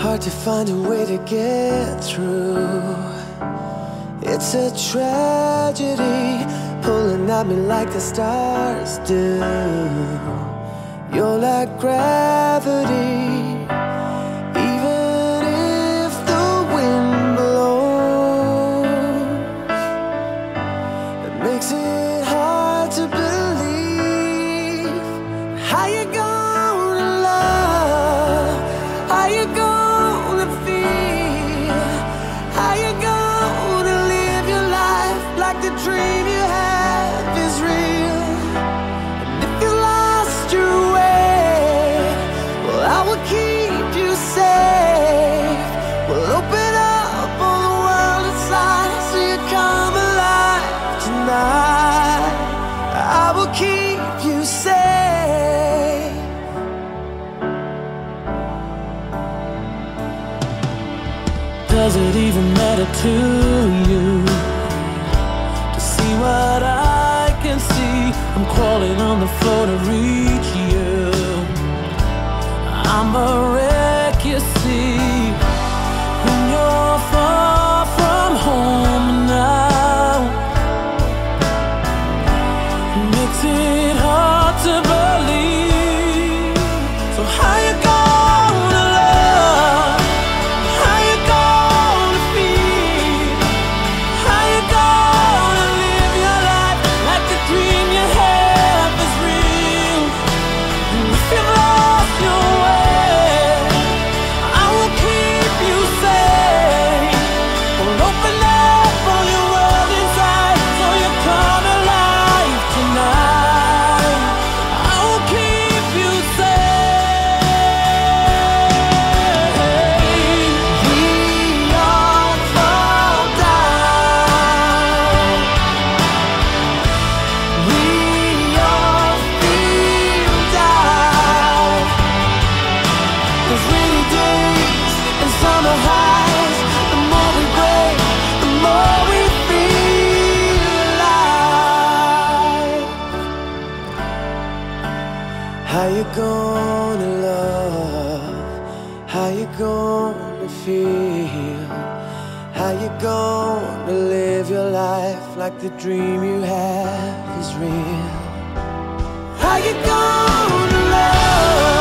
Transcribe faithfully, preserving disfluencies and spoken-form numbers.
hard to find a way to get through. It's a tragedy pulling at me like the stars do. You're like gravity. Even if the wind blows, it makes it hard to believe. How you gonna love? How you gonna feel? How you gonna live your life like the dream you have is real? And if you lost your way, well, I will keep you safe. We'll open up all the world inside so you come alive tonight. I will keep you safe. Does it even matter to you to see what I can see? I'm crawling on the floor to reach you. I'm a wreck, you see. When you're far from home now, it makes it hard to believe. So how you gonna love? How you gonna feel? How you gonna live your life like the dream you have is real? And if you've lost your way, I will keep you safe. We'll open up all your world inside so you come alive tonight. I will keep you safe. We all fall down. We all feel down. There's rainy days and summer highs. The more we break, the more we feel alive. How you gonna love? How you gonna feel? How you gonna live your life like the dream you have is real? How you gonna love?